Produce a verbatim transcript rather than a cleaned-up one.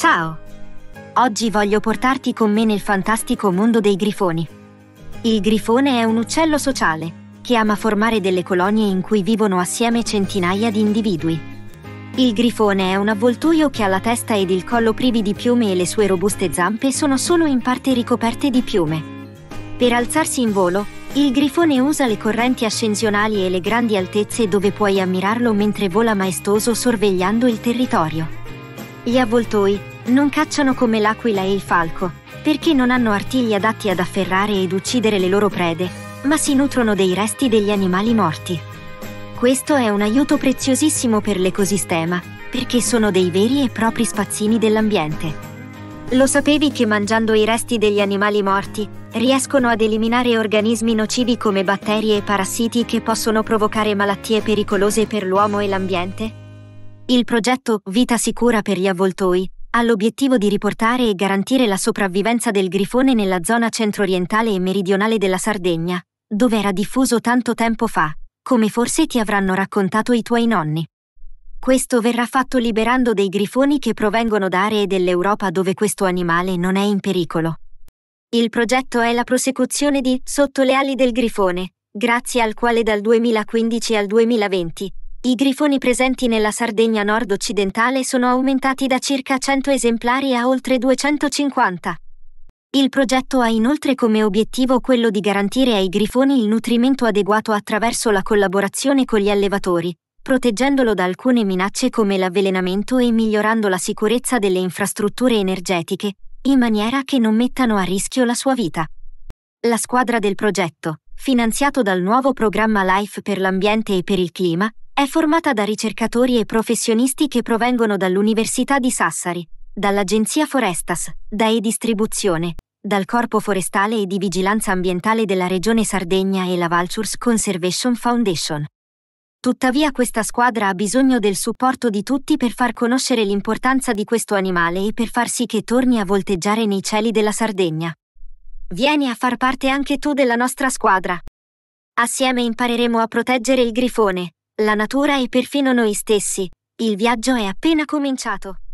Ciao! Oggi voglio portarti con me nel fantastico mondo dei grifoni. Il grifone è un uccello sociale, che ama formare delle colonie in cui vivono assieme centinaia di individui. Il grifone è un avvoltoio che ha la testa ed il collo privi di piume e le sue robuste zampe sono solo in parte ricoperte di piume. Per alzarsi in volo, il grifone usa le correnti ascensionali e le grandi altezze dove puoi ammirarlo mentre vola maestoso sorvegliando il territorio. Gli avvoltoi non cacciano come l'aquila e il falco, perché non hanno artigli adatti ad afferrare ed uccidere le loro prede, ma si nutrono dei resti degli animali morti. Questo è un aiuto preziosissimo per l'ecosistema, perché sono dei veri e propri spazzini dell'ambiente. Lo sapevi che mangiando i resti degli animali morti, riescono ad eliminare organismi nocivi come batteri e parassiti che possono provocare malattie pericolose per l'uomo e l'ambiente? Il progetto Vita Sicura per gli Avvoltoi ha l'obiettivo di riportare e garantire la sopravvivenza del grifone nella zona centro-orientale e meridionale della Sardegna, dove era diffuso tanto tempo fa, come forse ti avranno raccontato i tuoi nonni. Questo verrà fatto liberando dei grifoni che provengono da aree dell'Europa dove questo animale non è in pericolo. Il progetto è la prosecuzione di Sotto le ali del grifone, grazie al quale dal duemilaquindici al duemilaventi i grifoni presenti nella Sardegna nord-occidentale sono aumentati da circa cento esemplari a oltre duecentocinquanta. Il progetto ha inoltre come obiettivo quello di garantire ai grifoni il nutrimento adeguato attraverso la collaborazione con gli allevatori, proteggendolo da alcune minacce come l'avvelenamento e migliorando la sicurezza delle infrastrutture energetiche, in maniera che non mettano a rischio la sua vita. La squadra del progetto, finanziato dal nuovo programma LIFE per l'ambiente e per il clima, è formata da ricercatori e professionisti che provengono dall'Università di Sassari, dall'Agenzia Forestas, da E-Distribuzione, dal Corpo Forestale e di Vigilanza Ambientale della Regione Sardegna e la Vultures Conservation Foundation. Tuttavia questa squadra ha bisogno del supporto di tutti per far conoscere l'importanza di questo animale e per far sì che torni a volteggiare nei cieli della Sardegna. Vieni a far parte anche tu della nostra squadra. Assieme impareremo a proteggere il grifone, la natura e perfino noi stessi. Il viaggio è appena cominciato.